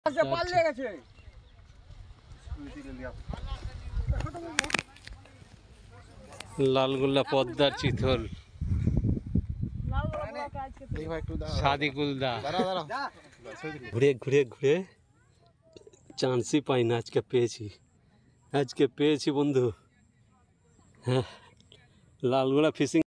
লালগোল্লা পদ্মার চিতল সাদিকুলদা ঘুরে ঘুরে ঘুরে চান্সই পাই না। আজকে পেয়েছি বন্ধু। হ্যাঁ, লালগোলা ফিশিং।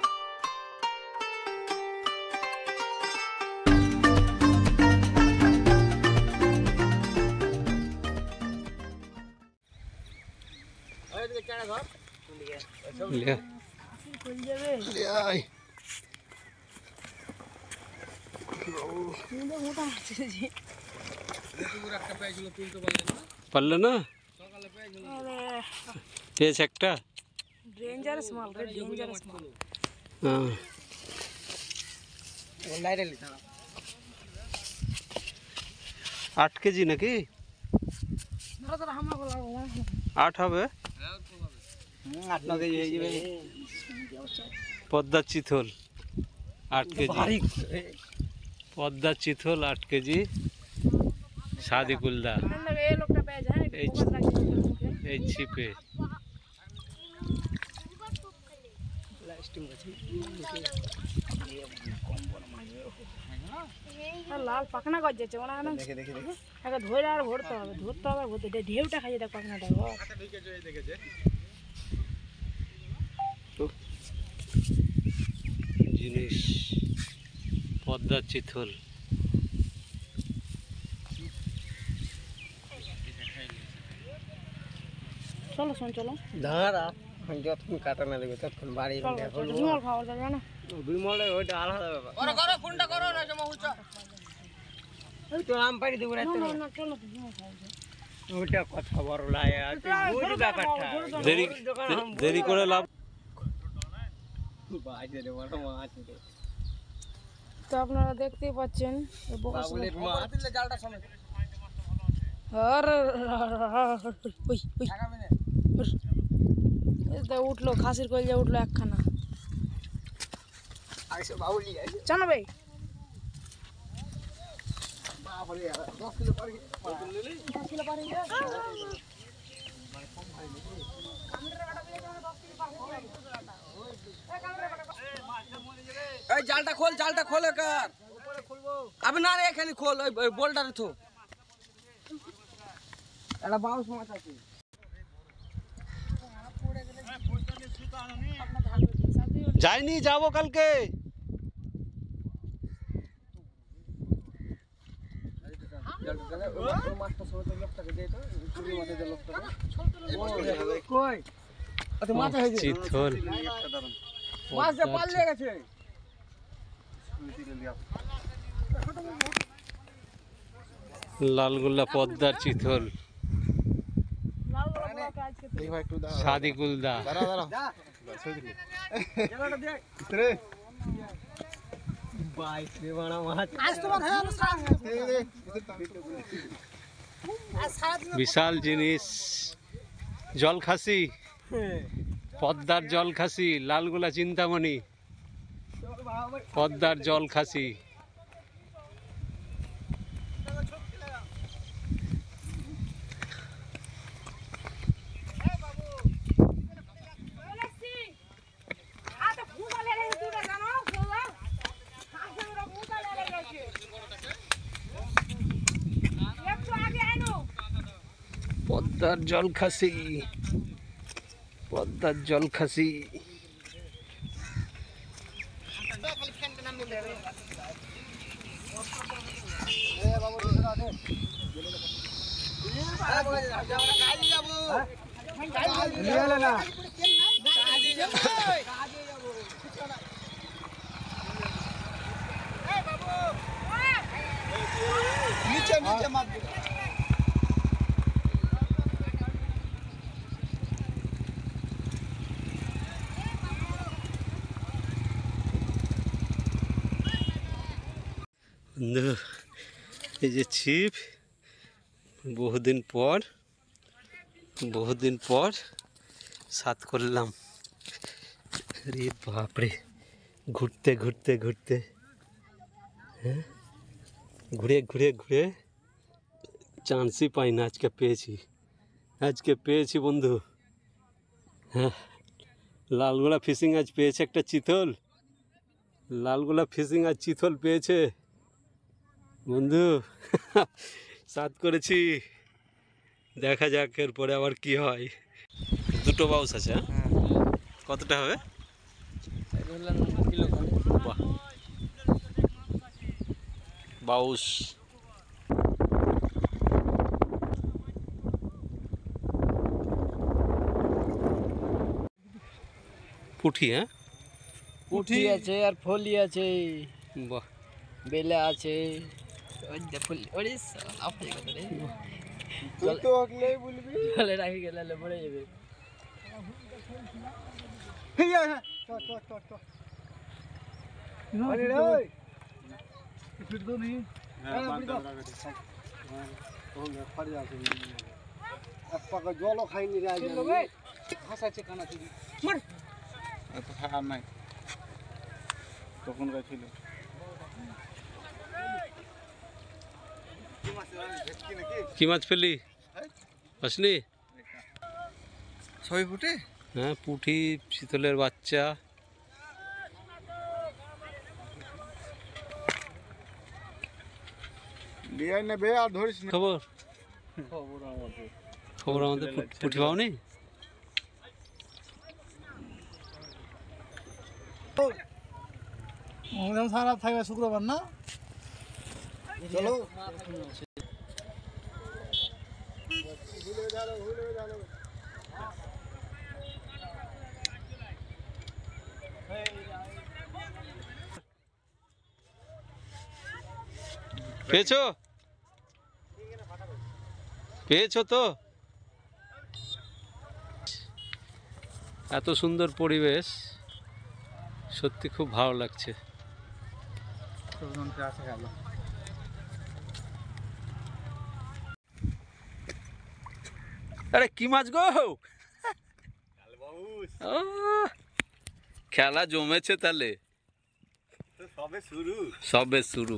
পারলে না পেয়েছে একটা ডেঞ্জারাস মাল রে, ডেঞ্জারাস মাল। 8 কেজি নাকি? 8 হবে। পদ্মার চিতল 8 কেজি। পদ্মার চিতল 8 কেজি। সাদিকুলদা এই ছিপে। লাল পাখনা গজ যাচ্ছে মনে হয় না। ধরে আর ভরতে হবে, ঢেউটা খাইয়ে দেখ পাখনাটা। জিনিস পদ্মার চিতল। চলো শোন, চলো দাঁড়া, যতক্ষণ কাটা না দেবে ততক্ষণ বাড়ি বিমল খাওয়া যাবে না। বিমলে ওইটা আলাদা ব্যাপার। ফোনটা করো না, জমা হচ্ছে ওই তো আম পাড়ি দেবো রাতে। না চলো বিমল খাওয়া যাবে। ওইটা কথা বড় লাগে আর তুই বুঝ ব্যাপারটা। দেরি করে লাভ। বাজে রে বড় মাছ রে। তো আপনারা দেখতেই পাচ্ছেন বাবুলের মাছ দিলে জালটা সমেত। উঠলো খাসির কলজা, উঠলো একখানা। জানো ভাই জালটা খোল, জালটা খোল। আবে না রে, এখানে খোল, ওই বোল্টারে থো। একটা বাউস মাছ আছে। যাইনি, যাবো কালকে। চিতল লালগোল্লা পদ্মার চিতল সাদিকুলদা। বিশাল জিনিস জল খাসি, পদ্মার জল খাসি, লালগোলা চিন্তামণি পদ্মার জল খাসি। পদ্মার জল খাসি, পদ্মার জল খাসি। নিচে নিচে মাছ এই যে ছিপ, বহুদিন পর সাত করলাম। রে বাপরে, ঘুরতে ঘুরে চান্সই পাই না, আজকে পেয়েছি বন্ধু। হ্যাঁ, লালগোলা ফিশিং আজ পেয়েছে একটা চিতল, লালগোলা ফিশিং আজ চিতল পেয়েছে বন্ধু। সাত করেছি, দেখা যাক এরপরে আবার কি হয়। দুটো বাউস আছে, হ্যাঁ? কতটা হবে? বাহ, বাউস পুঁটি, হ্যাঁ পুঁটি আছে আর ফলি আছে, বাহ, বেলা আছে। ওই যে ফলি, ওরে সাপ হয়ে গেল রে। তুই তো ওগলেই বলবি। জলে রাখি গেলে মরে যাবে। হ্যাঁ হ্যাঁ, চল। আরে রে ওই ফিট দো নি। হ্যাঁ ফিট দো। তখন ফাড়ি আছে। এক পাকা জলও খাইনি রে আজ। হাসাচ্ছে কানা তুই। মার। এত খারাপ নাই। তখন গেছিল। কি মাছ ফেললি? আসলি? 6 ফুটে? হ্যাঁ, পুঁটি, চিতলের বাচ্চা। লিয়াই নেবে আর ধরিস না। খবর খবর আমাদের পুঁটি পাওনি? আমাদের সারা থাকবে শুক্রবার না? চলো। পেয়েছো তো? এত সুন্দর পরিবেশ, সত্যি খুব ভালো লাগছে। আরে কি মাছ গো? ও, খেলা জমেছে তাহলে, সবে শুরু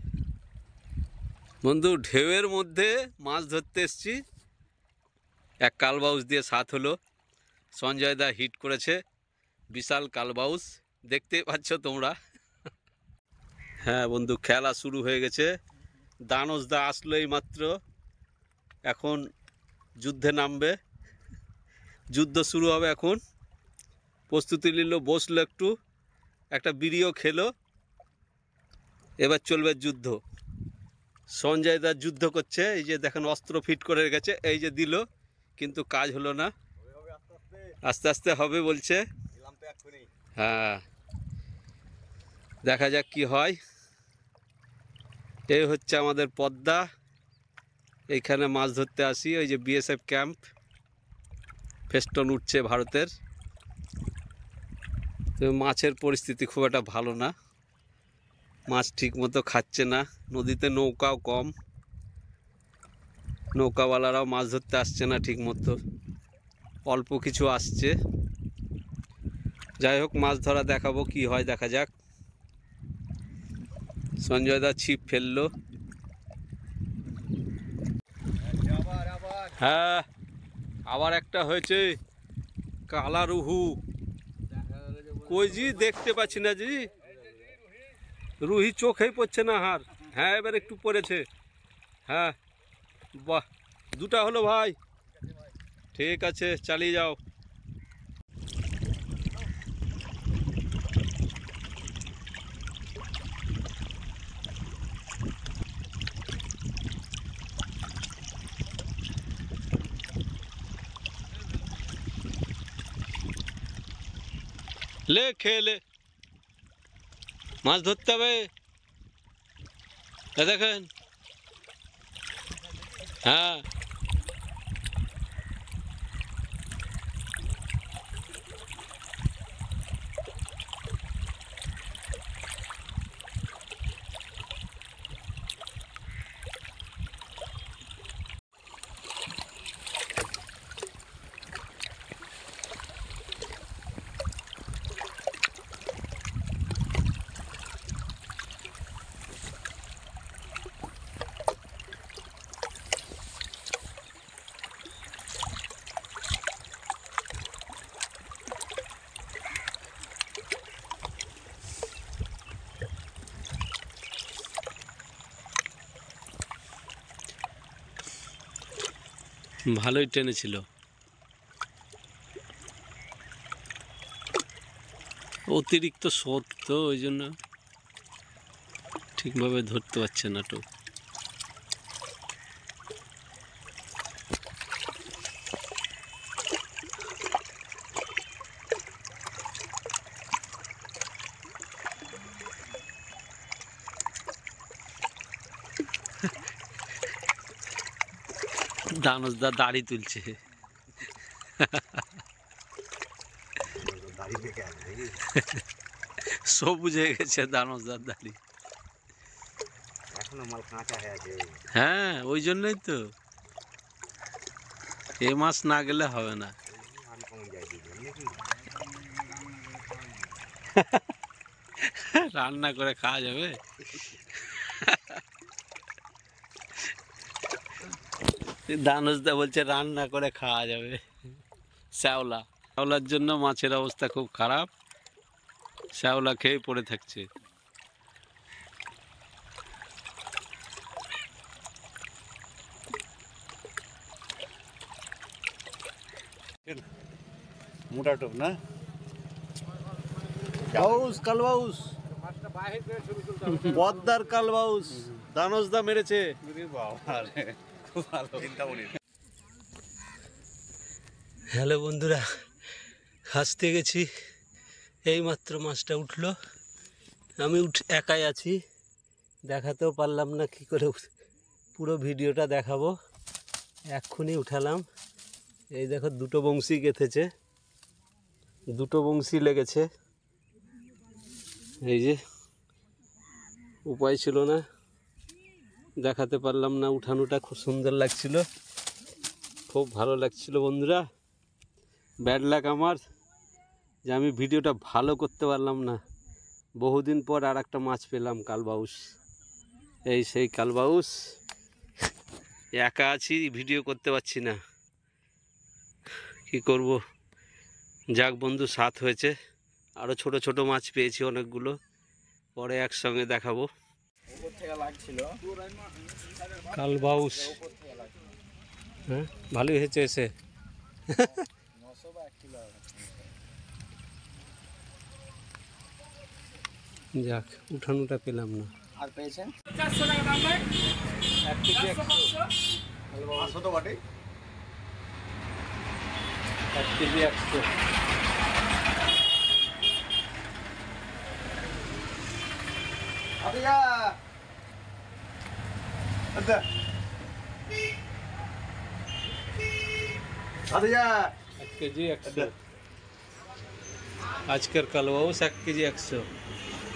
বন্ধু। ঢেউয়ের মধ্যে মাছ ধরতে এসছি, এক কালবাউস দিয়ে সাত হলো। সঞ্জয় দা হিট করেছে বিশাল কালবাউস, দেখতেই পাচ্ছ তোমরা। হ্যাঁ বন্ধু, খেলা শুরু হয়ে গেছে। দানস দা আসলো এই মাত্র, এখন যুদ্ধে নামবে, যুদ্ধ শুরু হবে এখন। প্রস্তুতি নিল, বসলো একটু, একটা বিড়িও খেলো, এবার চলবে যুদ্ধ। সঞ্জয় দা যুদ্ধ করছে, এই যে দেখেন অস্ত্র ফিট করে রেখেছে, এই যে দিল, কিন্তু কাজ হলো না। আস্তে আস্তে হবে বলছে। হ্যাঁ, দেখা যাক কি হয়। এই হচ্ছে আমাদের পদ্মা, এইখানে মাছ ধরতে আসি। ওই যে বিএসএফ ক্যাম্প, ফেস্টন উঠছে ভারতের। তো মাছের পরিস্থিতি খুব একটা ভালো না, মাছ ঠিক মতো খাচ্ছে না। নদীতে নৌকাও কম, নৌকাওয়ালারাও মাছ ধরতে আসছে না ঠিক মতো, অল্প কিছু আসছে। যাই হোক, মাছ ধরা দেখাবো, কি হয় দেখা যাক। সঞ্জয় দা ছিপ ফেললো। হ্যাঁ, আবার একটা হয়েছে কালা রুহু। কই জি, দেখতে পাচ্ছি না জি, রুহি চোখেই পড়ছে না হার। হ্যাঁ, এবার একটু পড়েছে। হ্যাঁ বাহ, দুটা হলো ভাই, ঠিক আছে চালিয়ে যাও। লে খেলে মাছ ধরতে হবে, দেখেন। হ্যাঁ, ভালোই টেনেছিল। অতিরিক্ত স্রোত তো ওই জন্য ঠিকভাবে ধরতে পারছে না টোপ। দানসদা দাড়ি তুলছে। সবুজ হয়ে গেছে দানসদার দাড়ি। এখনো মাল কাঁচা হয়ে আছে। হ্যাঁ, ওই জন্যই তো এ মাছ না গেলে হবে না। রান্না করে খাওয়া যাবে। দানসদা বলছে রান্না করে খাওয়া যাবে। শ্যাওলার জন্য মাছের অবস্থা খুব খারাপ। শ্যাওলা খেয়ে পড়ে থাকছে। মোটা টোপ না? বাউস, কালবাউস, পদ্মার কালবাউস দানসদা মেরেছে। হ্যালো বন্ধুরা, হাসতে গেছি, এইমাত্র মাছটা উঠলো। আমি একাই আছি, দেখাতেও পারলাম না কি করে। পুরো ভিডিওটা দেখাবো। এক্ষুনি উঠালাম। এই দেখো দুটো বংশী গেঁথেছে, দুটো বংশী লেগেছে। এই যে উপায় ছিল না, দেখাতে পারলাম না। উঠানোটা খুব সুন্দর লাগছিল, খুব ভালো লাগছিল বন্ধুরা। ব্যাড লাক আমার যে আমি ভিডিওটা ভালো করতে পারলাম না। বহুদিন পর আর একটা মাছ পেলাম, কালবাউস। এই সেই কালবাউস। একা আছি, ভিডিও করতে পারছি না, কি করব। যাক বন্ধু, সাথ হয়েছে। আরও ছোট ছোট মাছ পেয়েছি অনেকগুলো, পরে একসঙ্গে দেখাবো। কালবাউস, হ্যাঁ ভালোই হয়েছে এসে। যাক, উঠানোটা পেলাম না। আর পেয়েছেন 400 টাকা দাম ভাই। 1 কেজি 500 তো বটে। 1 কেজি 100। আদিয়া আচ্ছা আদিয়া 1 কেজি 100। আজকের কালবাউস 1 কেজি 100।